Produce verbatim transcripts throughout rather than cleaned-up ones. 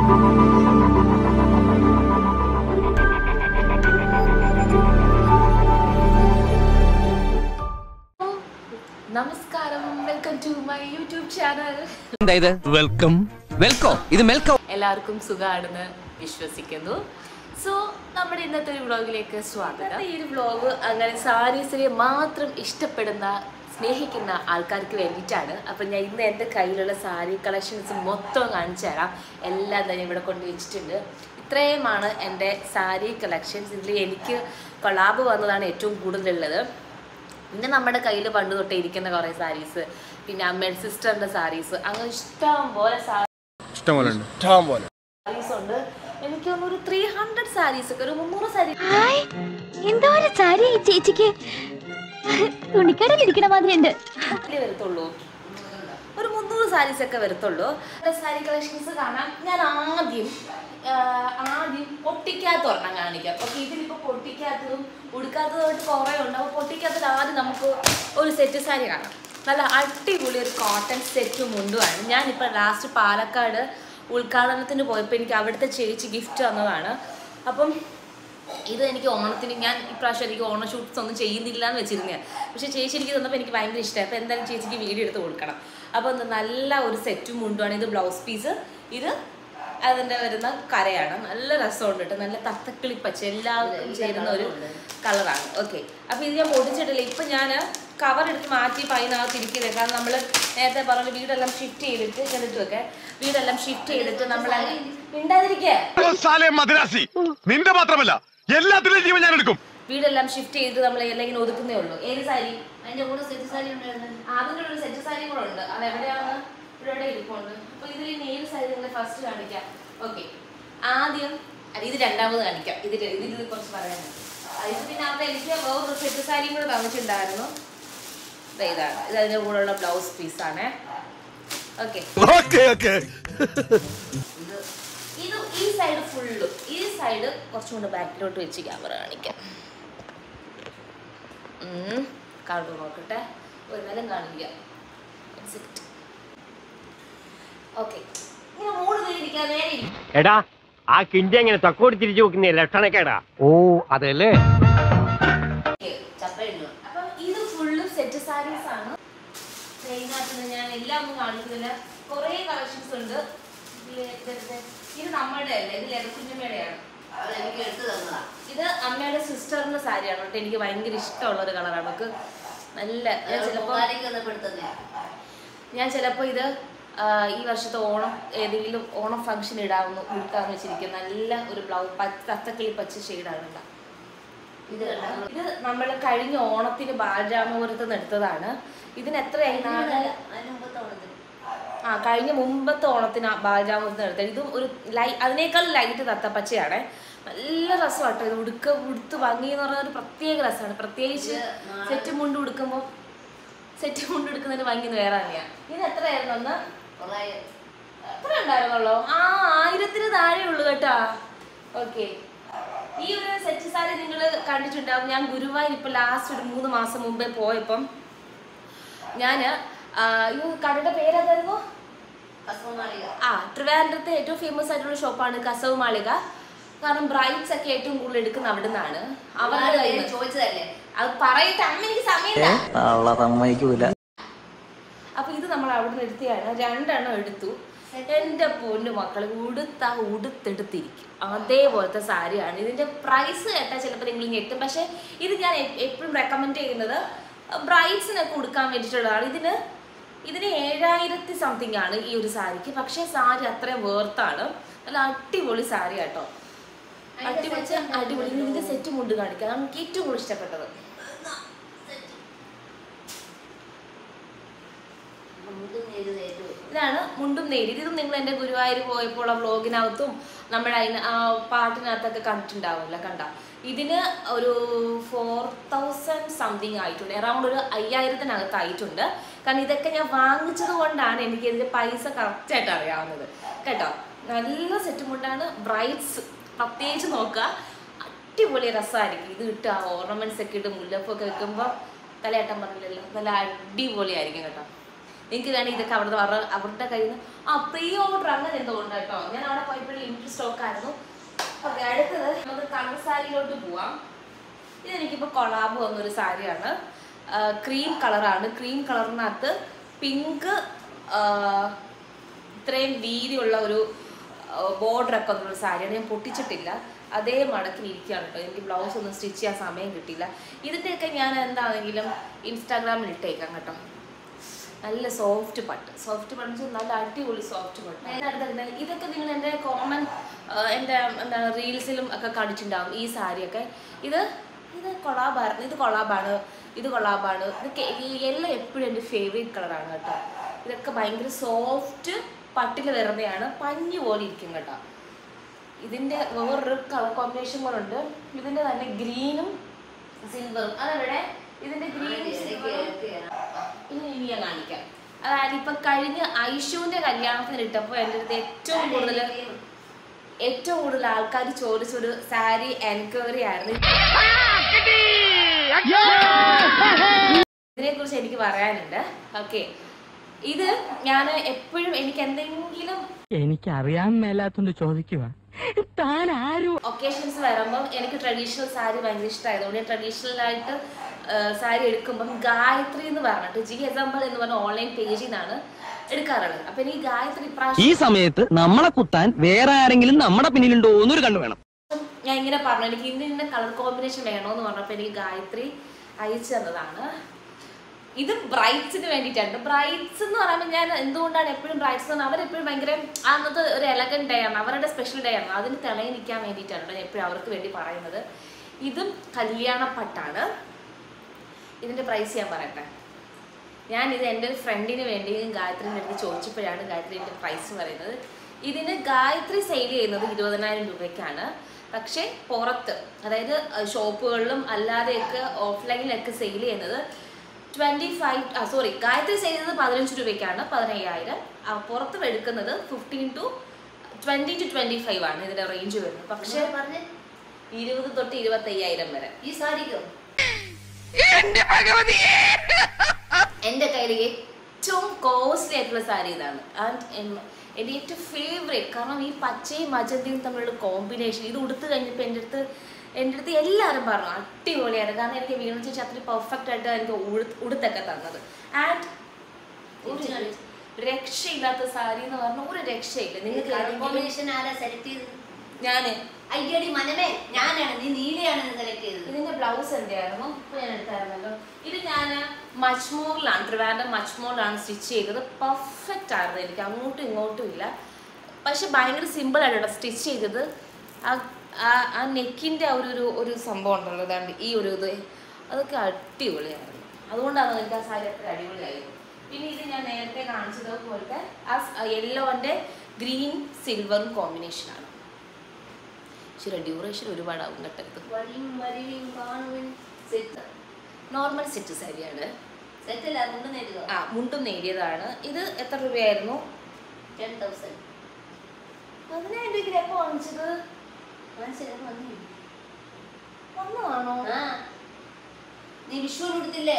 Namaskaram, welcome to my YouTube channel. Welcome. Welcome. This is Melco. എല്ലാവർക്കും സുഖാണെന്ന് വിശ്വസിക്കുന്നു. So നമ്മുടെ ഇന്നത്തെ ഒരു വ്ളോഗിലേക്ക് സ്വാഗതം. ഈ ഒരു വ്ളോഗ് അങ്ങനെ സാരീസിനെ മാത്രം ഇഷ്ടപ്പെടുന്ന സ്നേഹിക്കുന്ന ആൾക്കാർക്ക് വേണ്ടിയിട്ടാണ്. അപ്പം ഞാൻ ഇന്ന് എൻ്റെ കയ്യിലുള്ള സാരി കളക്ഷൻസ് മൊത്തം കാണിച്ചു തരാം. എല്ലാം തന്നെ ഇവിടെ കൊണ്ടുവച്ചിട്ടുണ്ട്. ഇത്രയുമാണ് എൻ്റെ സാരി കളക്ഷൻസ്. ഇതിൽ എനിക്ക് കൊളാബ് വന്നതാണ് ഏറ്റവും കൂടുതലുള്ളത്. പിന്നെ നമ്മുടെ കയ്യിൽ പണ്ട് തൊട്ടേ ഇരിക്കുന്ന കുറേ സാരീസ്, പിന്നെ അമ്മയുടെ സിസ്റ്ററിൻ്റെ സാരീസ്, അങ്ങനെ ഇഷ്ടം പോലെ സാരീസ് ഉണ്ട്. എനിക്ക് ഒരു ത്രീ ഹൺഡ്രഡ് സാരീസ് ഒക്കെ, ഒരു മുന്നൂറ് സാരി വരത്തുള്ളൂ, ഒരു മുന്നൂറ് സാരീസ് ഒക്കെ വരത്തുള്ളൂ. സാരി കളക്ഷൻസ് കാണാൻ ഞാൻ ആദ്യം ആദ്യം പൊട്ടിക്കാത്ത ഒരെണ്ണം കാണിക്കാം. ഓക്കെ, ഇതിലിപ്പോൾ പൊട്ടിക്കാത്തതും ഉടുക്കാത്തതുമായിട്ട് കുറേ ഉണ്ട്. അപ്പോൾ പൊട്ടിക്കാത്തത് ആദ്യം നമുക്ക് ഒരു സെറ്റ് സാരി കാണാം. നല്ല അടിപൊളി ഒരു കോട്ടൺ സെറ്റും മുണ്ടുമാണ്. ഞാനിപ്പോൾ ലാസ്റ്റ് പാലക്കാട് ഉദ്ഘാടനത്തിന് പോയപ്പോൾ എനിക്ക് അവിടുത്തെ ചേച്ചി ഗിഫ്റ്റ് തന്നതാണ്. അപ്പം ഇത് എനിക്ക് ഓണത്തിന്, ഞാൻ ഇപ്രാവശ്യം എനിക്ക് ഓണ ഷൂട്ട്സ് ഒന്നും ചെയ്യുന്നില്ല എന്ന് വെച്ചിരുന്നതാണ്. പക്ഷേ ചേച്ചി എനിക്ക് തന്നപ്പോൾ എനിക്ക് ഭയങ്കര ഇഷ്ടമായി. അപ്പോൾ എന്തായാലും ചേച്ചിക്ക് വീഡിയോ എടുത്ത് കൊടുക്കണം. അപ്പോൾ നല്ല ഒരു സെറ്റും മുണ്ടുമാണ്. ഇത് ബ്ലൗസ് പീസ്, ഇത് അതിൻ്റെ വരുന്ന കരയാണ്. നല്ല രസമുണ്ട് കേട്ടോ. നല്ല തത്തക്കിളി പച്ച എല്ലാവർക്കും ചേരുന്ന ഒരു കളറാണ്. ഓക്കെ, അപ്പോൾ ഇത് ഞാൻ പൊടിച്ചിട്ടില്ല. ഇപ്പം ഞാൻ കവർ എടുത്ത് മാറ്റി അതിനകത്ത് ഇരിക്കുന്നത്. കാരണം നമ്മൾ നേരത്തെ പറഞ്ഞ വീടെല്ലാം ഷിഫ്റ്റ് ചെയ്തിട്ട് ചെന്നിട്ട് വെക്കെ വീടെല്ലാം ഷിഫ്റ്റ് ചെയ്തിട്ട് നമ്മൾ മിണ്ടാതിരിക്കുക, നിന്റെ മാത്രമല്ല എല്ലാത്തിലും ജീവൻ ഞാൻ എടുക്കും. വീടെല്ലാം ഷിഫ്റ്റ് ചെയ്തിട്ട് നമ്മൾ എല്ലാം ഇങ്ങനെ ഒതുക്കുന്നേ ഉള്ളൂ. ഏത് സാരി? അതിൻ്റെ കൂടെ സെറ്റ് സാരി ഉണ്ടായിരുന്നു. അതിൻ്റെ ഒരു സെറ്റ് സാരി കൂടെ ഉണ്ട്. അത് എവിടെയാണ്? ഇവിടെ ഇരിപ്പുണ്ട്. അപ്പോൾ ഇതിൽ ഇനി ഏത് സാരി നിങ്ങൾ ഫസ്റ്റ് കാണിക്കാം? ഓക്കെ, ആദ്യം അല്ല ഇത് രണ്ടാമത് കാണിക്കാം. ഇതിൽ ഇതിൽ കുറച്ച് പറയാനുണ്ട്. ഇത് പിന്നെ അവിടെ എനിക്ക് വേറൊരു സെറ്റ് സാരിയും കൂടെ തന്നിട്ടുണ്ടായിരുന്നു. ഇതാണ്, ഇത് അതിൻ്റെ കൂടെയുള്ള ബ്ലൗസ് പീസാണ്. ഓക്കെ, ഇത് ഇത് ഈ സൈഡ് ഫുള്ളും, ഈ സൈഡ് കുറച്ചും കൂടെ ബാക്കിലോട്ട് വെച്ച് ക്യാമറ കാണിക്കാം. കാണു നോക്കട്ടെ, ഒരു നേരം കാണിക്കാം. ഓക്കെ, ഇങ്ങനെ മൂട് കയറിയിരിക്കാൻ നേരെ എടാ ആ കിണ്ടി എങ്ങനെ തക്കോടി തിരിച്ചു നോക്കുന്ന ലക്ഷണക്കേടാ. ഓ അതല്ലേ. അപ്പം ഇത് ഫുള്ളും സെറ്റ് സാരീസ് ആണ്. ഇതിനകത്ത് ഞാൻ എല്ലാം ഒന്നും കാണിക്കുന്നില്ല, കുറേ കളക്ഷൻസ് ഉണ്ട്. ഇത് നമ്മളുടെ അല്ല, ഇത് ലതക്കുഞ്ഞമ്മയുടെയാണ്. അതെനിക്ക് എടുത്തു തന്നതാണ്. ഇത് അമ്മയുടെ സിസ്റ്ററിന്റെ സാരിയാണ് കേട്ടോ. എനിക്ക് ഭയങ്കര ഇഷ്ടമുള്ള ഒരു കളറാണ്. നമുക്ക് നല്ല, ഞാൻ ചിലപ്പോൾ ഞാൻ ചിലപ്പോൾ ഇത് ഈ വർഷത്തെ ഓണം ഏതെങ്കിലും ഓണം ഫംഗ്ഷൻ ഇടാവുന്ന ഉടുക്കാന്ന് വെച്ചിരിക്കും. നല്ല ഒരു ബ്ലൗസ് പച്ച തത്തക്കിളി പച്ച ഷെയ്ഡാണ്. ഇത് ഇത് നമ്മൾ കഴിഞ്ഞ ഓണത്തിന് ബാലരാമപുരത്ത് നിന്ന് എടുത്തതാണ്. ഇതിന് എത്രയായി? ആ കഴിഞ്ഞ മുമ്പത്തെ ഓണത്തിന് ബാലരാമപുരത്ത് നിന്ന് എടുത്തത്. ഇതും ഒരു ലൈ അതിനേക്കാൾ ലൈറ്റ് തത്തപ്പച്ചയാണ്. നല്ല രസമാട്ടോ. ഇത് ഉടുക്ക ഉടുത്ത് ഭംഗി എന്ന് പറഞ്ഞാൽ ഒരു പ്രത്യേക രസമാണ്. പ്രത്യേകിച്ച് സെറ്റ് മുണ്ട് ഉടുക്കുമ്പോൾ, സെറ്റ് മുണ്ട് എടുക്കുന്നതിന് ഭംഗി വേറെ തന്നെയാണ്. ഇത് എത്രയായിരുന്നു? ഒന്ന് എത്ര ഉണ്ടായിരുന്നുള്ളൂ? ആ ആയിരത്തിന് താഴെ ഉള്ളു കേട്ടാ. ഓക്കെ, ഈ ഒരു സെറ്റ് സാരി നിങ്ങൾ കണ്ടിട്ടുണ്ടാവും. ഞാൻ ഗുരുവായൂർ ഇപ്പം ലാസ്റ്റ് ഒരു മൂന്ന് മാസം മുമ്പേ പോയപ്പം ഞാൻ ഈ കടയുടെ പേരേതായിരുന്നു? ആ ട്രിവാൻഡ്രത്തെ ഏറ്റവും ഫേമസ് ആയിട്ടുള്ള ഷോപ്പാണ് കസവ് മാളിക. കാരണം ബ്രൈഡ്സ് ഒക്കെ ഏറ്റവും കൂടുതൽ എടുക്കുന്ന അവിടെ നിന്നാണ്. അവരുടെ ചോദിച്ചതല്ലേ അത് പറയിട്ട് അമ്മ എനിക്ക് സമയം. അപ്പൊ ഇത് നമ്മൾ അവിടെ നിന്ന് എടുത്തതാണ്. രണ്ടെണ്ണം എടുത്തു. എൻ്റെ പൊന്നു മക്കളെ, ഉടുത്ത ഉടുത്തെടുത്തിരിക്കും അതേപോലത്തെ സാരിയാണ്. ഇതിൻ്റെ പ്രൈസ് കേട്ടാൽ ചിലപ്പോൾ നിങ്ങൾ ഞെട്ടും. പക്ഷേ ഇത് ഞാൻ എപ്പോഴും റെക്കമെൻഡ് ചെയ്യുന്നത് ബ്രൈഡ്സിനൊക്കെ ഉടുക്കാൻ വേണ്ടിയിട്ടുള്ളതാണ്. ഇതിന് ഇതിന് ഏഴായിരത്തി സംതിങ് ആണ് ഈ ഒരു സാരിക്ക്. പക്ഷേ സാരി അത്രയും വേർത്താണ്. നല്ല അടിപൊളി സാരി കേട്ടോ. അടിപൊളി അടിപൊളി. ഇതിൻ്റെ സെറ്റ് മുണ്ട് കാണിക്കാം. നമുക്ക് ഏറ്റവും കൂടുതൽ ഇഷ്ടപ്പെട്ടത് ഇതാണ്, മുണ്ടും നേരി. ഇതും നിങ്ങൾ എൻ്റെ ഗുരുവായൂർ പോയപ്പോൾ ആ വ്ളോഗിനകത്തും നമ്മുടെ അതിന് ആ പാട്ടിനകത്തൊക്കെ കണ്ടിട്ടുണ്ടാവില്ല. കണ്ട ഇതിന് ഒരു ഫോർ തൗസൻഡ് സംതിങ് ആയിട്ടുണ്ട്. അറൗണ്ട് ഒരു അയ്യായിരത്തിനകത്ത് ആയിട്ടുണ്ട്. കാരണം ഇതൊക്കെ ഞാൻ വാങ്ങിച്ചത് കൊണ്ടാണ് എനിക്ക് ഇതിൻ്റെ പൈസ കറക്റ്റായിട്ട് അറിയാവുന്നത് കേട്ടോ. നല്ല സെറ്റ് മുണ്ടാണ്. ബ്രൈഡ്സ് പ്രത്യേകിച്ച് നോക്കുക, അടിപൊളി രസമായിരിക്കും. ഇത് ഇട്ട് ആ ഓർണമെന്റ്സ് ഒക്കെ ഇട്ട് മുല്ലപ്പൊക്കെ വെക്കുമ്പോൾ തലയാട്ടം പറഞ്ഞില്ലല്ലോ, നല്ല അടിപൊളിയായിരിക്കും കേട്ടോ. എനിക്ക് വേണമെങ്കിൽ ഇതൊക്കെ അവിടെ അവരുടെ അവരുടെ കയ്യിൽ നിന്ന് ആ പ്രീ ഓർഡർ അങ്ങനെ എന്തോ ഉണ്ട് കേട്ടോ. ഞാൻ അവിടെ പോയപ്പോഴും ലിമിറ്റഡ് സ്റ്റോക്ക് ആയിരുന്നു. ഓക്കെ, അടുത്തത് നമുക്ക് കളർ സാരിയിലോട്ട് പോവാം. ഇതെനിക്കിപ്പോൾ കൊളാബ് വന്നൊരു സാരിയാണ്. ക്രീം കളറാണ്. ക്രീം കളറിനകത്ത് പിങ്ക് ഇത്രയും വീതിയുള്ള ഒരു ബോർഡറൊക്കെ വന്നൊരു സാരിയാണ്. ഞാൻ പൊട്ടിച്ചിട്ടില്ല, അതേ മടക്കിലിരിക്കുകയാണ് കേട്ടോ. എനിക്ക് ബ്ലൗസ് ഒന്നും സ്റ്റിച്ച് ചെയ്യാൻ സമയം കിട്ടിയില്ല. ഇതിൻ്റെയൊക്കെ ഞാൻ എന്താണെങ്കിലും ഇൻസ്റ്റാഗ്രാമിൽ ഇട്ടേക്കാം കേട്ടോ. നല്ല സോഫ്റ്റ് പട്ട്, സോഫ്റ്റ് പട്ട് നല്ല അടിപൊളി സോഫ്റ്റ് പട്ട്. അതിനടുത്ത് ഇതൊക്കെ നിങ്ങൾ എൻ്റെ കോമൺ എൻ്റെ എന്താണ് റീൽസിലും ഒക്കെ കണ്ടിട്ടുണ്ടാവും ഈ സാരിയൊക്കെ. ഇത് ഇത് കൊളാബായിരുന്നു. ഇത് കൊളാബാണ്, ഇത് കൊളാബാണ്. ഇതൊക്കെ എല്ലാം എപ്പോഴും എൻ്റെ ഫേവറേറ്റ് കളറാണ് കേട്ടോ. ഇതൊക്കെ ഭയങ്കര സോഫ്റ്റ് പട്ടിൽ വരുന്നതാണ്. പഞ്ഞു പോലെ ഇരിക്കും കേട്ടോ. ഇതിൻ്റെ വേറൊരു കളർ കോമ്പിനേഷൻ കൂടെ ഉണ്ട്. ഇതിൻ്റെ തന്നെ ഗ്രീനും സിൽവറും. അതവിടെ ഇതിൻ്റെ ഗ്രീനും സിൽവറും ഇനി ഇനി ഞാൻ കാണിക്കാം. അതായത് ഇപ്പം കഴിഞ്ഞ ഐഷുവിൻ്റെ കല്യാണത്തിന് ഇട്ടപ്പോൾ എൻ്റെ അടുത്ത് ഏറ്റവും കൂടുതൽ ഏറ്റവും കൂടുതൽ ആൾക്കാർ ചോദിച്ചൊരു സാരി എൻക്വയറി ആയിരുന്നു. ഇതിനെക്കുറിച്ച് എനിക്ക് പറയാനുണ്ട്. ഓക്കെ, ഇത് ഞാൻ എപ്പോഴും എനിക്ക് എന്തെങ്കിലും എനിക്ക് അറിയാൻ മേലാത്തോണ്ട് ചോദിക്കുക, താൻ ആരും ഒക്കേഷൻസ് വരുമ്പം എനിക്ക് ട്രഡീഷണൽ സാരി ഭയങ്കര ഇഷ്ടമായതുകൊണ്ട് ഞാൻ ട്രഡീഷണൽ ആയിട്ട് സാരി എടുക്കുമ്പം ഗായത്രി എന്ന് പറഞ്ഞിട്ട് ജി എക്സാമ്പിൾ എന്ന് പറഞ്ഞ ഓൺലൈൻ പേജിൽ നിന്നാണ് എടുക്കാറുള്ളത്. അപ്പൊ എനിക്ക് ഗായത്രി ഈ സമയത്ത് നമ്മളെ കുത്താൻ വേറെ ആരെങ്കിലും നമ്മുടെ പിന്നിലുണ്ടോ എന്നൊരു കണ്ടു വേണം. ഞാൻ ഇങ്ങനെ പറഞ്ഞു എനിക്ക് ഇന്ന ഇന്ന കളർ കോമ്പിനേഷൻ വേണോന്ന് പറഞ്ഞപ്പോൾ എനിക്ക് ഗായത്രി അയച്ചു തന്നതാണ്. ഇത് ബ്രൈറ്റ്സിന് വേണ്ടിയിട്ടാണ്. ബ്രൈറ്റ്സ് എന്ന് പറയുമ്പോൾ ഞാൻ എന്തുകൊണ്ടാണ് എപ്പോഴും ബ്രൈറ്റ്സ് എന്ന് പറഞ്ഞാൽ അവരെപ്പോഴും ഭയങ്കര അന്നത്തെ ഒരു എലഗന്റ് ഡേ ആണ്, അവരുടെ സ്പെഷ്യൽ ഡേ ആണ്. അതിന് തിളങ്ങി നിൽക്കാൻ വേണ്ടിയിട്ടാണ് ഞാൻ എപ്പോഴും അവർക്ക് വേണ്ടി പറയുന്നത്. ഇതും കല്യാണപ്പട്ടാണ്. ഇതിൻ്റെ പ്രൈസ് ഞാൻ പറയട്ടെ. ഞാനിത് എൻ്റെ ഒരു ഫ്രണ്ടിന് വേണ്ടി ഗായത്രിൻ്റെ അടുത്ത് ചോദിച്ചപ്പോഴാണ് ഗായത്രി എൻ്റെ പ്രൈസ് പറയുന്നത്. ഇതിന് ഗായത്രി സെയിൽ ചെയ്യുന്നത് ഇരുപതിനായിരം രൂപയ്ക്കാണ്. പക്ഷേ പുറത്ത്, അതായത് ഷോപ്പുകളിലും അല്ലാതെയൊക്കെ ഓഫ്ലൈനിലൊക്കെ സെയിൽ ചെയ്യുന്നത് twenty five ah sorry Gayathri sale ചെയ്യുന്നത് പതിനഞ്ച് രൂപയ്ക്കാണ്, പതിനയ്യായിരം. പുറത്ത് എടുക്കുന്നത് fifteen to twenty to twenty five ആണ് ഇതിൻ്റെ റേഞ്ച് വരുന്നത്. പക്ഷേ ഇരുപത് തൊട്ട് ഇരുപത്തയ്യായിരം വരെ ഈ സാരിക്കും. എൻ്റെ കയ്യിൽ ഏറ്റവും കോസ്റ്റ്ലി ആയിട്ടുള്ള സാരി ഇതാണ്. ആൻഡ് എൻ്റെ ഏറ്റവും ഫേവറേറ്റ്. കാരണം ഈ പച്ചയും മജന്തയും തമ്മിലുള്ള കോമ്പിനേഷൻ ഇത് ഉടുത്ത് കഴിഞ്ഞപ്പോൾ എൻ്റെ അടുത്ത് എൻ്റെ അടുത്ത് എല്ലാവരും പറഞ്ഞു അടിപൊളിയാണ്. കാരണം എനിക്ക് വീണ ചേച്ചി അത്ര പെർഫെക്റ്റ് ആയിട്ട് എനിക്ക് ഉടുത്തൊക്കെ തന്നത്. ആൻഡ് ഒരു രക്ഷയില്ലാത്ത സാരി എന്ന് പറഞ്ഞാൽ ഒരു രക്ഷയില്ല. നിങ്ങൾക്ക് ഞാൻ അയ്യടി മനമേ ഞാനാണ്, നീ നീലയാണ് സെലക്ട് ചെയ്തത്. ഇതിന്റെ ബ്ലൗസ് എന്തായിരുന്നു ഇപ്പൊ ഞാൻ എടുത്തായിരുന്നല്ലോ. ഇത് ഞാൻ മച്ച്മോറിലാണ്, ട്രിവാൻഡ്രം മച്ച്മോറിലാണ് സ്റ്റിച്ച് ചെയ്തത്. പെർഫെക്റ്റ് ആയിരുന്നു, എനിക്ക് അങ്ങോട്ടും ഇങ്ങോട്ടും ഇല്ല. പക്ഷെ ഭയങ്കര സിമ്പിൾ ആയിട്ട് സ്റ്റിച്ച് ചെയ്തത്. ആ ആ നെക്കിൻ്റെ ഒരു ഒരു ഒരു സംഭവം ഉണ്ടല്ലോ, ഇതാണ്ട് ഈ ഒരു ഇത് അതൊക്കെ അടിപൊളിയായിരുന്നു. അതുകൊണ്ടാണ് എനിക്ക് ആ സാരി അത്ര അടിപൊളിയായിരുന്നു. പിന്നെ ഇത് ഞാൻ നേരത്തെ കാണിച്ചത് പോലത്തെ ആ യെല്ലോൻ്റെ ഗ്രീൻ സിൽവറും കോമ്പിനേഷനാണ്. ശരി, ഡ്യൂറേഷൻ ഒരുപാടാവും കേട്ടത്. നോർമൽ സെറ്റ് സാരിയാണ്. ആ മുണ്ടും നേടിയതാണ്. ഇത് എത്ര രൂപയായിരുന്നു? Ten thousand. പതിനായിരം രൂപയ്ക്ക് എപ്പോൾ വാങ്ങിച്ചത്? വന്നതാണോ? നീ വിഷുവിന് കൊടുത്തില്ലേ?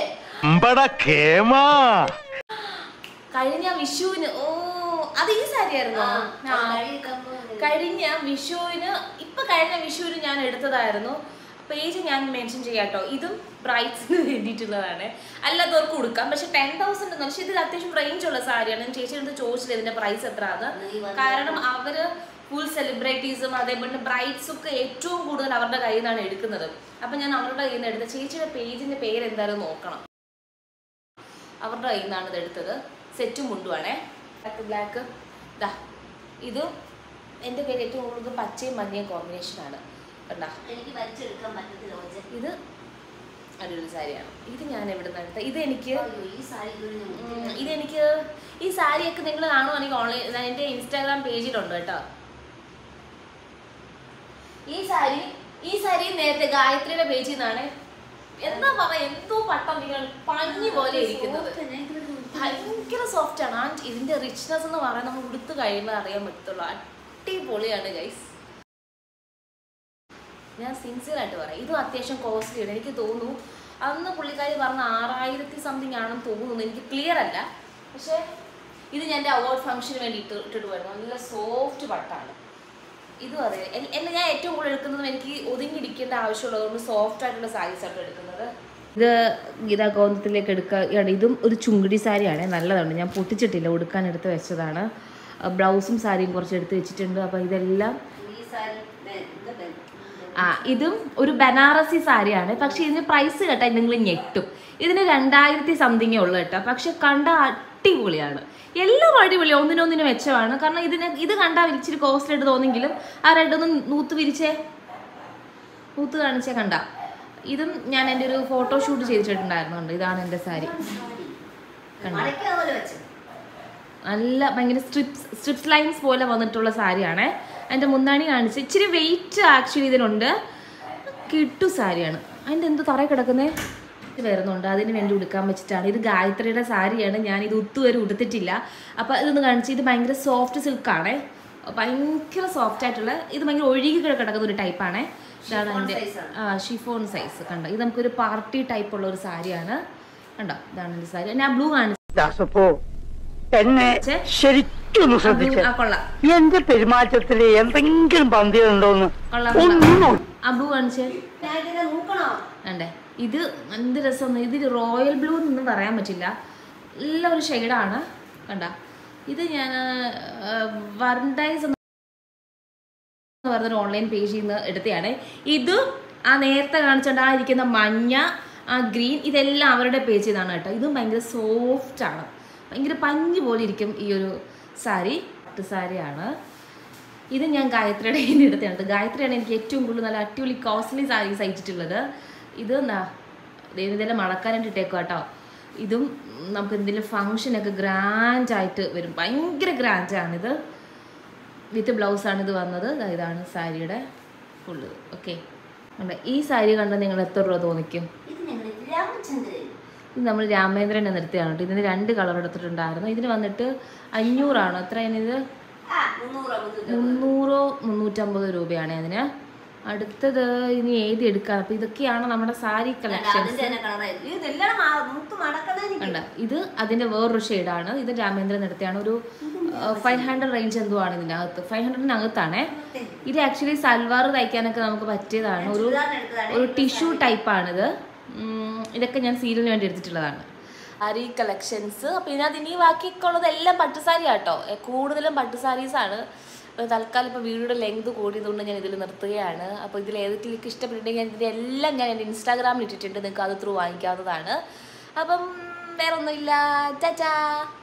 കഴിഞ്ഞ വിഷുവിന്. ഓ, അത് ഈ സാരി ആയിരുന്നോ? കഴിഞ്ഞ വിഷുവിന് ഇപ്പൊ കഴിഞ്ഞ വിഷുവിന് ഞാൻ എടുത്തതായിരുന്നു. പേജ് ഞാൻ മെൻഷൻ ചെയ്യാട്ടോ. ഇതും ബ്രൈറ്റ്സിന് വേണ്ടിയിട്ടുള്ളതാണ്, അല്ലാത്തവർക്ക് കൊടുക്കാം. പക്ഷെ ടെൻ തൗസൻഡ് എന്ന് പക്ഷെ ഇത് അത്യാവശ്യം റേഞ്ച് ഉള്ള സാരിയാണ്. ഞാൻ ചേച്ചിയുടെ അടുത്ത് ചോദിച്ചില്ല ഇതിന്റെ പ്രൈസ് എത്രയാണ്. കാരണം അവര് ഫുൾ സെലിബ്രിറ്റീസും അതേപോലെ ബ്രൈറ്റ്സും ഒക്കെ ഏറ്റവും കൂടുതൽ അവരുടെ കയ്യിൽ നിന്നാണ് എടുക്കുന്നത്. അപ്പൊ ഞാൻ അവരുടെ കയ്യിൽ നിന്ന് എടുത്തത്. ചേച്ചിയുടെ പേജിന്റെ പേര് എന്തായാലും നോക്കണം. അവരുടെ കയ്യിൽ നിന്നാണ് ഇത് എടുത്തത്. സെറ്റും മുണ്ടുവാണേ, ബ്ലാക്ക് ബ്ലാക്ക്. ഇതാ ഇത് എൻ്റെ പേര് ഏറ്റവും കൂടുതൽ പച്ചയും മഞ്ഞയും കോമ്പിനേഷനാണ്. കണ്ടാ, എനിക്ക് വലിച്ചെടുക്കാൻ പറ്റത്തില്ല. ഇത് അടിപൊളി സാരിയാണ്. ഇത് ഞാൻ എവിടെ നിന്ന് എടുത്തത്? ഇത് എനിക്ക് ഈ സാരി ഇതെനിക്ക് ഈ സാരിയൊക്കെ നിങ്ങൾ കാണുവാണെങ്കിൽ ഓൺലൈൻ എൻ്റെ ഇൻസ്റ്റാഗ്രാം പേജിലുണ്ട് കേട്ടോ. ഈ സാരി ഈ സാരി നേരത്തെ ഗായത്രിയുടെ പേജിൽ നിന്നാണ്. എന്താ പറയാ, എന്തോ പട്ടം നിങ്ങൾ പഞ്ഞി പോലെ ഇരിക്കുന്നത്. ഭയങ്കര സോഫ്റ്റ് ആണ്. ആൻഡ് ഇതിന്റെ റിച്ച്നെസ് എന്ന് പറയാൻ നമ്മൾ ഉടുത്ത് കഴിയുമ്പോൾ അറിയാൻ പറ്റത്തുള്ളൂ. അടിപൊളിയാണ് ഗൈസ്. ഞാൻ സിൻസിയർ ആയിട്ട് പറയാം, ഇതും അത്യാവശ്യം കോസ്റ്റ്ലി ആണ്. എനിക്ക് തോന്നുന്നു അന്ന് പുള്ളിക്കാരി പറഞ്ഞ ആറായിരത്തി സംതിങ് ആണെന്ന് തോന്നുന്നു. എനിക്ക് ക്ലിയർ അല്ല. പക്ഷേ ഇത് ഞാൻ എൻ്റെ അവാർഡ് ഫംഗ്ഷന് വേണ്ടി ഇട്ട് ഇട്ടിട്ട് വരുന്നു. നല്ല സോഫ്റ്റ് പട്ടാണ് ഇതും. അതെ എന്നെ ഞാൻ ഏറ്റവും കൂടുതൽ എടുക്കുന്നതും എനിക്ക് ഒതുങ്ങിയിരിക്കേണ്ട ആവശ്യമുള്ളതുകൊണ്ട് സോഫ്റ്റ് ആയിട്ടുള്ള സാരീസ് ആയിട്ട് എടുക്കുന്നത്. ഇത് ഗീതാ ഗോവിന്ദത്തിലേക്ക് എടുക്കുക. ഇതും ഒരു ചുങ്കിടി സാരിയാണ്, നല്ലതാണ്. ഞാൻ പൊട്ടിച്ചിട്ടില്ല, ഉടുക്കാൻ എടുത്ത് വെച്ചതാണ്. ബ്ലൗസും സാരിയും കുറച്ച് എടുത്ത് വെച്ചിട്ടുണ്ട്. അപ്പോൾ ഇതെല്ലാം ആ ഇതും ഒരു ബനാറസി സാരിയാണ്. പക്ഷെ ഇതിന് പ്രൈസ് കേട്ടാൽ നിങ്ങൾ ഞെട്ടും. ഇതിന് രണ്ടായിരത്തി സംതിങ്ങേ ഉള്ളു കേട്ടോ. പക്ഷെ കണ്ട അടിപൊളിയാണ്, എല്ലാം അടിപൊളിയാണ്, ഒന്നിനൊന്നിന് മെച്ചമാണ്. കാരണം ഇതിന് ഇത് കണ്ടാൽ ഇച്ചിരി കോസ്റ്റ്ലി ആയിട്ട് തോന്നെങ്കിലും ആ രണ്ടൊന്നും നൂത്ത് വിരിച്ചേ നൂത്ത് കാണിച്ചേ കണ്ട. ഇതും ഞാൻ എൻ്റെ ഒരു ഫോട്ടോഷൂട്ട് ചെയ്തിട്ടുണ്ടായിരുന്നുണ്ട്. ഇതാണ് എൻ്റെ സാരി. നല്ല ഭയങ്കര സ്ട്രിപ്സ് സ്ട്രിപ്സ് ലൈൻസ് പോലെ വന്നിട്ടുള്ള സാരിയാണ്. അതിൻ്റെ മുന്താണി കാണിച്ച് ഇച്ചിരി വെയിറ്റ് ആക്ച്വലി ഇതിനുണ്ട്. കിട്ടു സാരിയാണ്. അതിൻ്റെ എന്തോ തറയിൽ കിടക്കുന്നേ ഇത് വരുന്നുണ്ട്, അതിന് വേണ്ടി ഉടുക്കാൻ വെച്ചിട്ടാണ്. ഇത് ഗായത്രിയുടെ സാരിയാണ്, ഞാൻ ഇത് ഒത്തുവരെ ഉടുത്തിട്ടില്ല. അപ്പോൾ ഇതൊന്ന് കാണിച്ച്. ഇത് ഭയങ്കര സോഫ്റ്റ് സിൽക്കാണേ, ഭയങ്കര സോഫ്റ്റ് ആയിട്ടുള്ള, ഇത് ഭയങ്കര ഒഴുകി കിടക്കുന്ന ഒരു ടൈപ്പാണേ. ഇതാണ് അതിൻ്റെ ആ ഷിഫോൺ സൈസ്. കണ്ടോ, ഇത് നമുക്കൊരു പാർട്ടി ടൈപ്പ് ഉള്ള ഒരു സാരിയാണ്. കണ്ടോ, ഇതാണ് എൻ്റെ സാരി. ഞാൻ ബ്ലൂ കാണിച്ചു. എന്നെ ശരിക്കും ശ്രദ്ധിച്ചു. എന്റെ പെരുമാറ്റത്തില് എന്തെങ്കിലും പന്തിയുണ്ടോന്ന് ആ ബ്ലൂ കാണിച്ചേ. വേണ്ടേ, ഇത് എന്ത് രസം. ഇത് റോയൽ ബ്ലൂ എന്നൊന്നും പറയാൻ പറ്റില്ല, നല്ല ഒരു ഷെയ്ഡാണ്. കണ്ട, ഇത് ഞാൻ വൺഡൈസ് എന്ന് പറഞ്ഞൊരു ഓൺലൈൻ പേജിൽ നിന്ന് എടുത്തതാണ്. ഇത് ആ നേരത്തെ കാണിച്ചുകൊണ്ടായിരിക്കുന്ന മഞ്ഞ, ആ ഗ്രീൻ, ഇതെല്ലാം അവരുടെ പേജിൽ നിന്നാണ് കേട്ടോ. ഇതും ഭയങ്കര സോഫ്റ്റാണ്, ഭയങ്കര പഞ്ഞ് പോലെ ഇരിക്കും ഈ ഒരു സാരി. പട്ട് സാരിയാണ് ഇത്. ഞാൻ ഗായത്രിയുടെ കയ്യിൽ നിന്ന് എടുത്തതാണ്. ഗായത്രിയാണ് എനിക്ക് ഏറ്റവും കൂടുതൽ നല്ല അടിപൊളി കോസ്റ്റ്ലി സാരീസ് അയച്ചിട്ടുള്ളത്. ഇത് എന്താ ദൈവത്തിൻ്റെ മടക്കാനായിട്ട് ഇട്ടേക്കും കേട്ടോ. ഇതും നമുക്ക് എന്തെങ്കിലും ഫങ്ഷനൊക്കെ ഗ്രാൻഡായിട്ട് വരും, ഭയങ്കര ഗ്രാൻഡാണിത്. വിത്ത് ബ്ലൗസാണ് ഇത് വന്നത്. ഇതാണ് സാരിയുടെ ഫുള്ള്. ഓക്കെ, ഈ സാരി കണ്ടാൽ നിങ്ങൾ എത്ര രൂപ തോന്നിക്കും? ഇത് നമ്മൾ രാമേന്ദ്രനെ നിർത്തിയാണ് കേട്ടോ. ഇതിന് രണ്ട് കളർ എടുത്തിട്ടുണ്ടായിരുന്നു. ഇതിന് വന്നിട്ട് അഞ്ഞൂറാണോ എത്രയാണ്? ഇത് മുന്നൂറോ മുന്നൂറ്റമ്പത് രൂപയാണ് അതിന്. അടുത്തത് ഇനി ഏത് എടുക്കാം? അപ്പം ഇതൊക്കെയാണ് നമ്മുടെ സാരി കളക്ഷൻസ്. കണ്ട, ഇത് അതിൻ്റെ വേറൊരു ഷെയ്ഡാണ്. ഇത് രാമേന്ദ്രൻ എടുത്തതാണ്. ഒരു ഫൈവ് ഹൺഡ്രഡ് റേഞ്ച് എന്തോ ആണ് ഇതിനകത്ത്, ഫൈവ് ഹൺഡ്രഡിനകത്താണേ. ഇത് ആക്ച്വലി സൽവാർ തയ്ക്കാനൊക്കെ നമുക്ക് പറ്റിയതാണ്. ഒരു ഒരു ടിഷ്യൂ ടൈപ്പാണിത്. ഇതൊക്കെ ഞാൻ സീരിയലിന് വേണ്ടി എടുത്തിട്ടുള്ളതാണ്. സാരി കളക്ഷൻസ്. അപ്പോൾ ഇതിനകത്ത് ഇനി ബാക്കിയൊക്കെയുള്ളതെല്ലാം പട്ടുസാരി ആട്ടോ, കൂടുതലും പട്ടുസാരീസാണ്. തൽക്കാലം ഇപ്പോൾ വീഡിയോയുടെ ലെങ്ത് കൂടിയതുകൊണ്ട് ഞാൻ ഇതിൽ നിർത്തുകയാണ്. അപ്പോൾ ഇതിൽ ഏതൊക്കെ ഇഷ്ടപ്പെട്ടിട്ടുണ്ടെങ്കിൽ ഞാൻ ഇതിൻ്റെ എല്ലാം ഞാൻ എൻ്റെ ഇൻസ്റ്റാഗ്രാമിൽ ഇട്ടിട്ടുണ്ട്, നിങ്ങൾക്ക് അത് ത്രൂ വാങ്ങിക്കാവുന്നതാണ്. അപ്പം വേറെ ഒന്നുമില്ല. ടാറ്റാ.